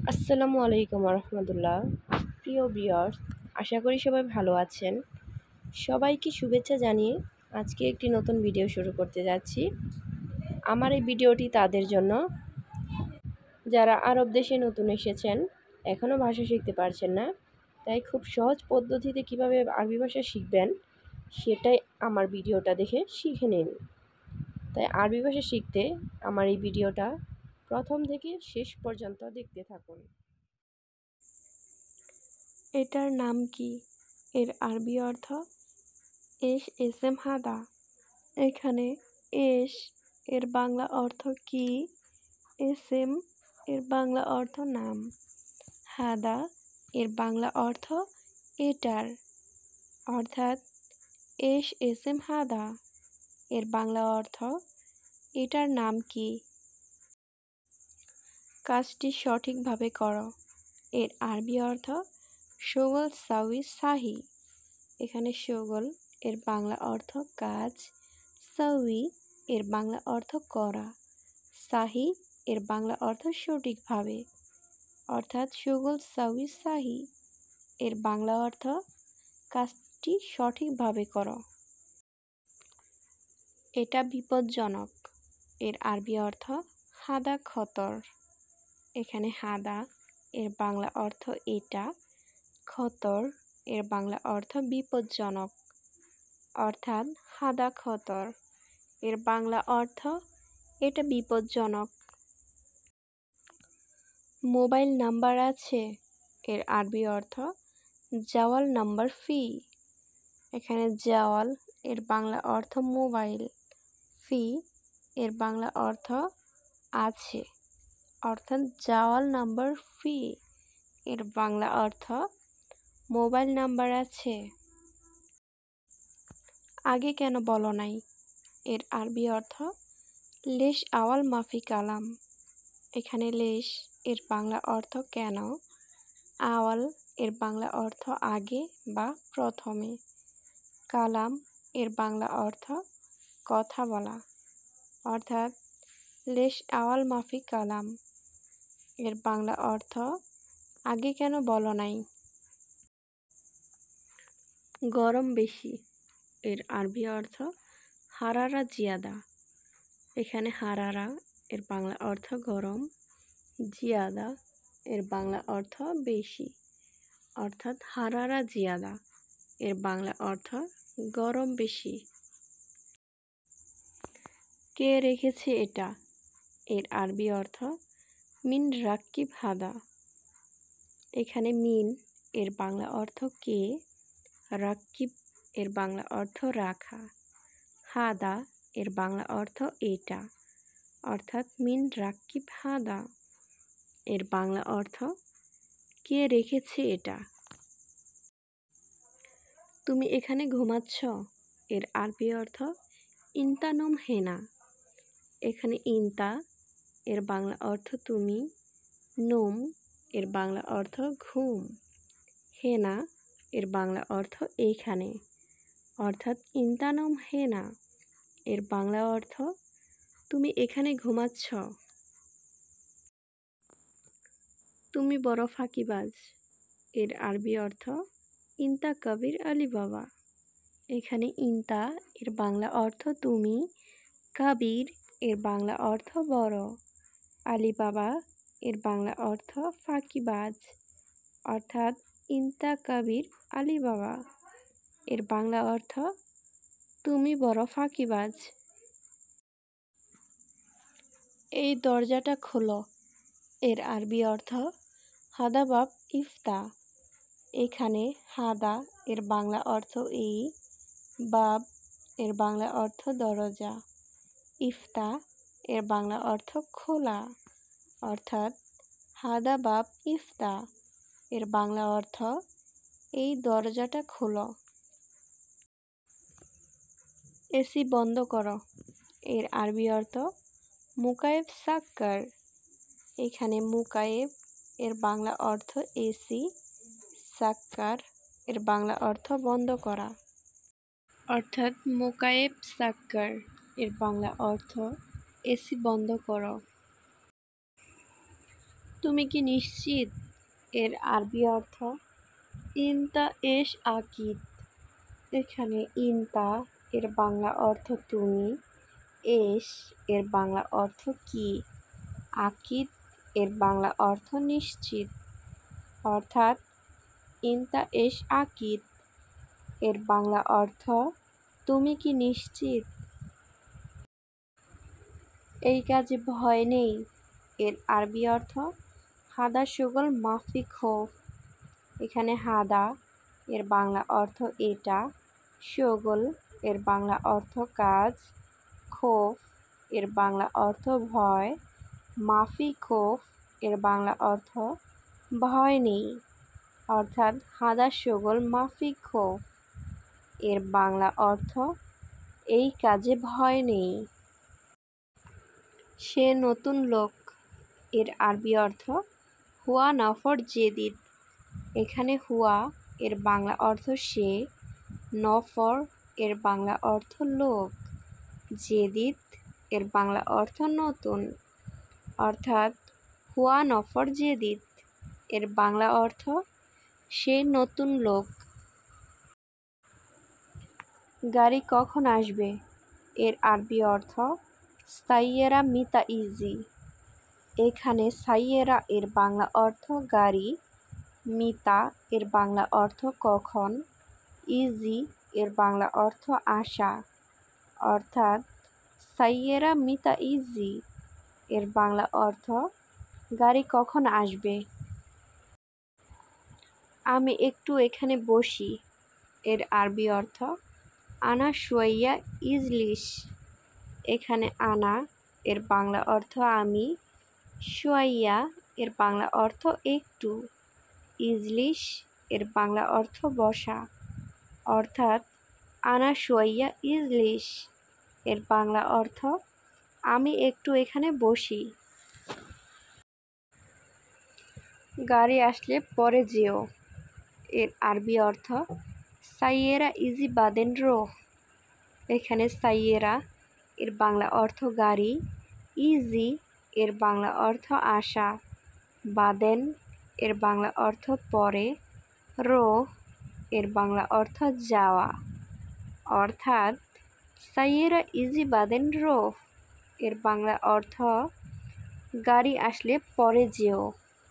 আসসালামু আলাইকুম রহমতুল্লাহ। প্রিয় ভিউয়ার্স, আশা করি সবাই ভালো আছেন। সবাইকে শুভেচ্ছা জানিয়ে আজকে একটি নতুন ভিডিও শুরু করতে যাচ্ছি। আমার এই ভিডিওটি তাদের জন্য যারা আরব দেশে নতুন এসেছেন, এখনও ভাষা শিখতে পারছেন না, তাই খুব সহজ পদ্ধতিতে কিভাবে আরবি ভাষা শিখবেন সেটাই আমার ভিডিওটা দেখে শিখে নিন। তাই আরবি ভাষা শিখতে আমার এই ভিডিওটা প্রথম থেকে শেষ পর্যন্ত দেখতে থাকুন। এটার নাম কি? এর আরবি অর্থ এসএম হাদা। এখানে এস এর বাংলা অর্থ কি? এসএম এর বাংলা অর্থ নাম। হাদা এর বাংলা অর্থ এটার, অর্থাৎ এসএম হাদা এর বাংলা অর্থ এটার নাম কি? কাজটি সঠিকভাবে করো। এর আরবি অর্থ শোগল সাউই সাহি। এখানে শোগল এর বাংলা অর্থ কাজ, সাউই এর বাংলা অর্থ করা, সাহি এর বাংলা অর্থ সঠিকভাবে, অর্থাৎ শোগল সাউই সাহি এর বাংলা অর্থ কাজটি সঠিকভাবে করো। এটা বিপজ্জনক। এর আরবি অর্থ হাদা খতর। এখানে হাদা এর বাংলা অর্থ এটা, খতর এর বাংলা অর্থ বিপজ্জনক, অর্থাৎ হাদা খতর এর বাংলা অর্থ এটা বিপজ্জনক। মোবাইল নাম্বার আছে? এর আরবি অর্থ জাওয়াল নাম্বার ফি। এখানে জাওয়াল এর বাংলা অর্থ মোবাইল, ফি এর বাংলা অর্থ আছে, অর্থাৎ জাওয়াল নাম্বার ফি এর বাংলা অর্থ মোবাইল নাম্বার আছে। আগে কেন বলো নাই? এর আরবি অর্থ লেশ আওয়াল মাফি কালাম। এখানে লেশ এর বাংলা অর্থ কেন, আওয়াল এর বাংলা অর্থ আগে বা প্রথমে, কালাম এর বাংলা অর্থ কথা বলা, অর্থাৎ লেশ আওয়াল মাফি কালাম এর বাংলা অর্থ আগে কেন বলো নাই। গরম বেশি। এর আরবি অর্থ হারারা জিয়াদা। এখানে হারারা এর বাংলা অর্থ গরম, জিয়াদা এর বাংলা অর্থ বেশি, অর্থাৎ হারারা জিয়াদা এর বাংলা অর্থ গরম বেশি। কে রেখেছে এটা? এর আরবি অর্থ মিন রাক্কিব হাদা। এখানে মিন এর বাংলা অর্থ কে, রাক্কিব এর বাংলা অর্থ রাখা, হাদা এর বাংলা অর্থ এটা, অর্থাৎ মিন রাক্কিব হাদা এর বাংলা অর্থ কে রেখেছে এটা। তুমি এখানে ঘুমাচ্ছ? এর আরবি অর্থ ইনতা নুম হেনা। এখানে ইনতা এর বাংলা অর্থ তুমি, নুম এর বাংলা অর্থ ঘুম, হেনা এর বাংলা অর্থ এইখানে, অর্থাৎ ইনতা নুম হেনা এর বাংলা অর্থ তুমি এখানে ঘুমাচ্ছ। তুমি বড় ফাঁকিবাজ। এর আরবি অর্থ ইনতা কবির আলী বাবা। এখানে ইনতা এর বাংলা অর্থ তুমি, কাবির এর বাংলা অর্থ বড়, আলী বাবা এর বাংলা অর্থ ফাঁকিবাজ, অর্থাৎ ইনতা কবির আলী বাবা এর বাংলা অর্থ তুমি বড় ফাঁকিবাজ। এই দরজাটা খোলো। এর আরবি অর্থ হাদা বাব ইফতা। এখানে হাদা এর বাংলা অর্থ এই, বাব এর বাংলা অর্থ দরজা, ইফতা এর বাংলা অর্থ খোলা, অর্থাৎ হাদা বাব ইফতা এর বাংলা অর্থ এই দরজাটা খোলো। এসি বন্ধ করো। এর আরবি অর্থ মুকায়েব সাক্কার। এখানে মুকায়েব এর বাংলা অর্থ এসি, সাক্কার এর বাংলা অর্থ বন্ধ করা, অর্থাৎ মুকায়েব সাক্কার এর বাংলা অর্থ এসি বন্ধ করো। তুমি কি নিশ্চিত এর আরবি অর্থ ইনতা এশ আকিদ। এখানে ইনতা এর বাংলা অর্থ তুমি, এশ এর বাংলা অর্থ কি, আকিদ এর বাংলা অর্থ নিশ্চিত। অর্থাৎ ইনতা এশ আকিদ এর বাংলা অর্থ তুমি কি নিশ্চিত। এই কাজে ভয় নেই এর আরবি অর্থ হাদা শুগল মাফি খোফ। এখানে হাদা এর বাংলা অর্থ এটা, শুগল এর বাংলা অর্থ কাজ, খোফ এর বাংলা অর্থ ভয়, মাফি খোফ এর বাংলা অর্থ ভয় নেই। অর্থাৎ হাদা শুগল মাফি খোফ এর বাংলা অর্থ এই কাজে ভয় নেই। সে নতুন লোক এর আরবি অর্থ হুয়া নফর জেদিদ। এখানে হুয়া এর বাংলা অর্থ সে, নফর এর বাংলা অর্থ লোক, জেদিদ এর বাংলা অর্থ নতুন। অর্থাৎ হুয়া নফর জেদিদ এর বাংলা অর্থ সে নতুন লোক। গাড়ি কখন আসবে এর আরবি অর্থ সাইয়েরা মিতা ইজি। এখানে সাইয়েরা এর বাংলা অর্থ গাড়ি, মিতা এর বাংলা অর্থ কখন, ইজি এর বাংলা অর্থ আশা। অর্থাৎ সাইয়েরা মিতা ইজি এর বাংলা অর্থ গাড়ি কখন আসবে। আমি একটু এখানে বসি এর আরবি অর্থ আনা শুয়াইয়া ইজলিশ। এখানে আনা এর বাংলা অর্থ আমি, শুয়াইয়া এর বাংলা অর্থ একটু, ইজলিশ এর বাংলা অর্থ বসা। অর্থাৎ আনা শুয়াইয়া ইজলিশ এর বাংলা অর্থ আমি একটু এখানে বসি। গাড়ি আসলে পরে যেও এর আরবি অর্থ সাইয়েরা ইজি বাদেন রো। এখানে সাইয়েরা এর বাংলা অর্থ গাড়ি, ইজি এর বাংলা অর্থ আশা, বাদেন এর বাংলা অর্থ পরে, রো এর বাংলা অর্থ যাওয়া। অর্থাৎ সাইয়েরা ইজি বাদেন রো এর বাংলা অর্থ গাড়ি আসলে পরে যেও।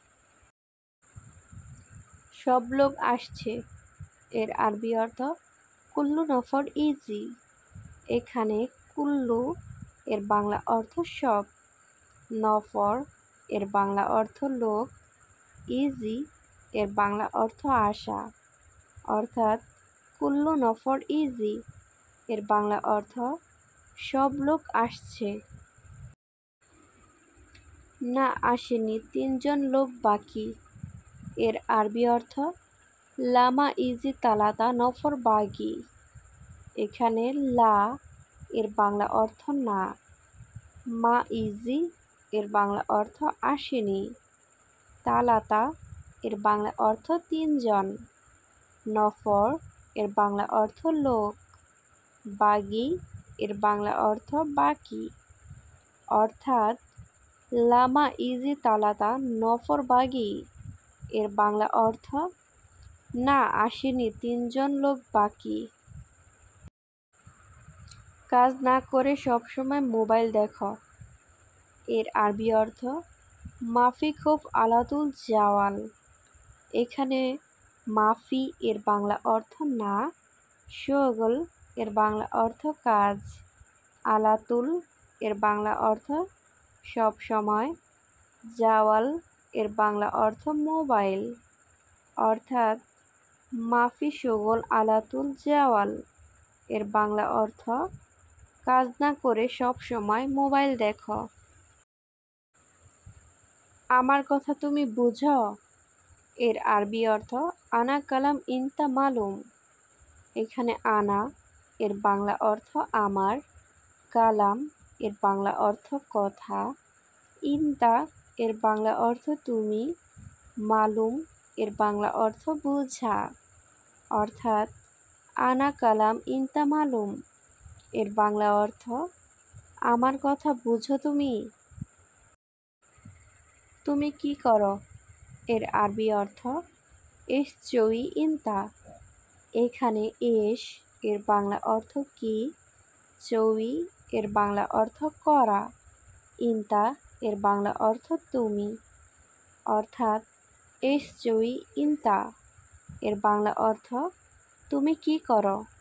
সব লোক আসছে এর আরবি অর্থ কুল্লু নফর ইজি। এখানে কুল্লু এর বাংলা অর্থ সব, নফর এর বাংলা অর্থ লোক, ইজি এর বাংলা অর্থ আশা। অর্থাৎ কুল্লু নফর ইজি এর বাংলা অর্থ সব লোক আসছে। না আসেনি, 3 জন লোক বাকি এর আরবি অর্থ লামা ইজি তালাতা নফর বাগি। এখানে লা এর বাংলা অর্থ না, মা ইজি এর বাংলা অর্থ আসেনি, তালাতা এর বাংলা অর্থ 3 জন, নফর এর বাংলা অর্থ লোক, বাগি এর বাংলা অর্থ বাকি। অর্থাৎ লামা ইজি তালাতা নফর বাগি এর বাংলা অর্থ না আসেনি, 3 জন লোক বাকি। কাজ না করে সবসময় মোবাইল দেখো এর আরবি অর্থ মাফি খুব আলাতুল জাওয়াল। এখানে মাফি এর বাংলা অর্থ না, শুগল এর বাংলা অর্থ কাজ, আলাতুল এর বাংলা অর্থ সব সময়, জাওয়াল এর বাংলা অর্থ মোবাইল। অর্থাৎ মাফি শুগল আলাতুল জাওয়াল এর বাংলা অর্থ কাজ না করে সব সময় মোবাইল দেখো। আমার কথা তুমি বুঝো এর আরবি অর্থ আনা কালাম ইনতা মালুম। এখানে আনা এর বাংলা অর্থ আমার, কালাম এর বাংলা অর্থ কথা, ইনতা এর বাংলা অর্থ তুমি, মালুম এর বাংলা অর্থ বুঝা। অর্থাৎ আনা কালাম ইনতা মালুম এর বাংলা অর্থ আমার কথা বুঝো তুমি। তুমি কি করো এর আরবি অর্থ এস চই ইনতা। এখানে এস এর বাংলা অর্থ কি, চই এর বাংলা অর্থ করা, ইনতা এর বাংলা অর্থ তুমি। অর্থাৎ এস চই ইনতা এর বাংলা অর্থ তুমি কি করো।